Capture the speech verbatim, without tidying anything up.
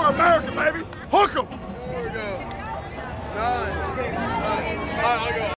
America, baby. Hook 'em. There we go. Nice. Nice. All right, I'll go.